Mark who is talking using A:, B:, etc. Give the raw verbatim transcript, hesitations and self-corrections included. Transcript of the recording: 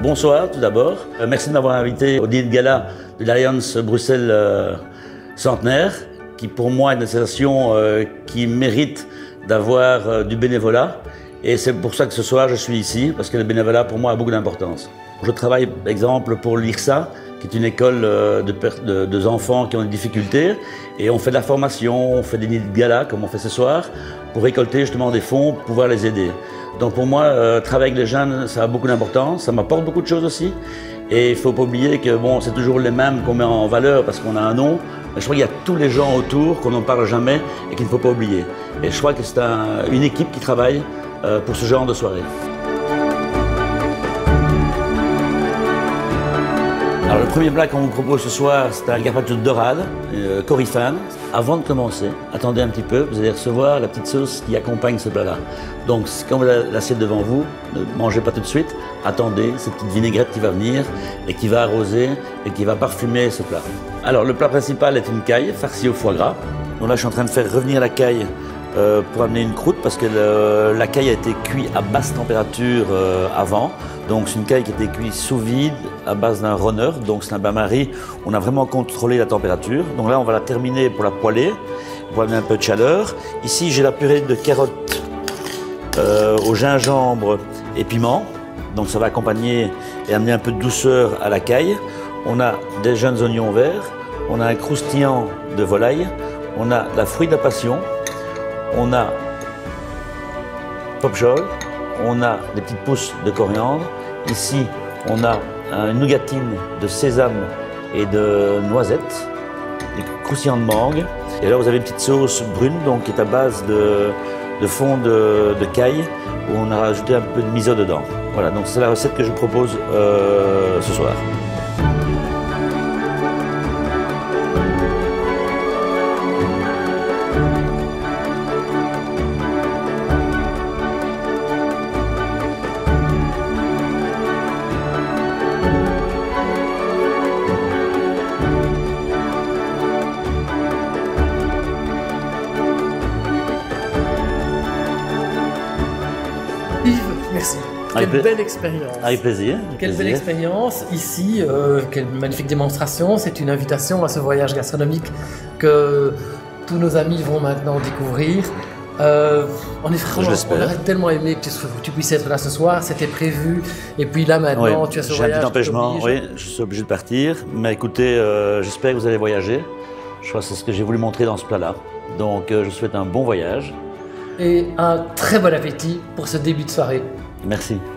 A: bonsoir tout d'abord. Euh, merci de m'avoir invité au dîner de gala de l'Alliance Bruxelles euh, Centenaire, qui pour moi est une association euh, qui mérite d'avoir euh, du bénévolat. Et c'est pour ça que ce soir je suis ici, parce que le bénévolat pour moi a beaucoup d'importance. Je travaille par exemple pour l'I R S A, qui est une école de, de, de enfants qui ont des difficultés. Et on fait de la formation, on fait des dîners de gala, comme on fait ce soir, pour récolter justement des fonds pour pouvoir les aider. Donc pour moi, euh, travailler avec les jeunes, ça a beaucoup d'importance, ça m'apporte beaucoup de choses aussi. Et il ne faut pas oublier que bon, c'est toujours les mêmes qu'on met en valeur parce qu'on a un nom. Mais je crois qu'il y a tous les gens autour qu'on n'en parle jamais et qu'il ne faut pas oublier. Et je crois que c'est un, une équipe qui travaille euh, pour ce genre de soirée. Alors le premier plat qu'on vous propose ce soir, c'est un carpaccio de dorade, euh, corifane. Avant de commencer, attendez un petit peu, vous allez recevoir la petite sauce qui accompagne ce plat-là. Donc quand vous avez l'assiette devant vous, ne mangez pas tout de suite, attendez cette petite vinaigrette qui va venir et qui va arroser et qui va parfumer ce plat. Alors le plat principal est une caille farcie au foie gras. Donc là je suis en train de faire revenir la caille euh, pour amener une croûte parce que le, la caille a été cuite à basse température euh, avant. Donc c'est une caille qui a été cuite sous vide à base d'un runner, donc c'est un bain-marie. On a vraiment contrôlé la température. Donc là on va la terminer pour la poêler, pour amener un peu de chaleur. Ici j'ai la purée de carottes euh, au gingembre et piment. Donc ça va accompagner et amener un peu de douceur à la caille. On a des jeunes oignons verts, on a un croustillant de volaille, on a la fruit de la passion, on a popjol, on a des petites pousses de coriandre. Ici, on a une nougatine de sésame et de noisettes, des croustillants de mangue. Et là, vous avez une petite sauce brune, donc qui est à base de, de fond de, de caille, où on a rajouté un peu de miso dedans. Voilà, donc c'est la recette que je propose euh, ce soir.
B: Yves, merci.
A: Avec
B: Quelle belle expérience.
A: Avec plaisir. Avec
B: Quelle
A: plaisir.
B: belle expérience. Ici, euh, quelle magnifique démonstration. C'est une invitation à ce voyage gastronomique que tous nos amis vont maintenant découvrir. Euh, on, est vraiment, on aurait tellement aimé que tu, tu puisses être là ce soir. C'était prévu. Et puis là, maintenant,
A: oui,
B: tu as ce
A: j'ai
B: voyage.
A: J'ai un petit empêchement, oui, je suis obligé de partir. Mais écoutez, euh, j'espère que vous allez voyager. Je crois que c'est ce que j'ai voulu montrer dans ce plat-là. Donc, euh, je vous souhaite un bon voyage.
B: Et un très bon appétit pour ce début de soirée.
A: Merci.